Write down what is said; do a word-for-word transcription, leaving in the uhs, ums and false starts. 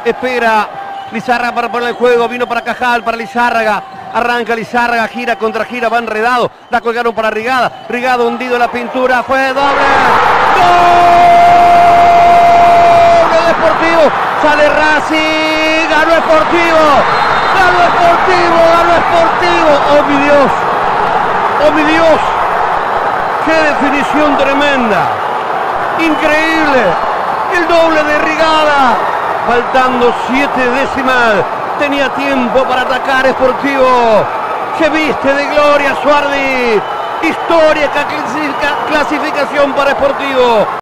Espera Lizárraga para poner el juego. Vino para Cajal, para Lizárraga. Arranca Lizárraga, gira contra gira, va enredado. La colgaron para Rigada. Rigada hundido en la pintura. Fue doble. ¡Gol! Deportivo. Sale Racing. Ganó Sportivo. Ganó Sportivo. Ganó Sportivo. ¡Oh, mi Dios! ¡Oh, mi Dios! ¡Qué definición tremenda! ¡Increíble! El doble de Rigada. Faltando siete décimas. Tenía tiempo para atacar Sportivo. Se viste de gloria Suardi. Histórica clasificación para Sportivo.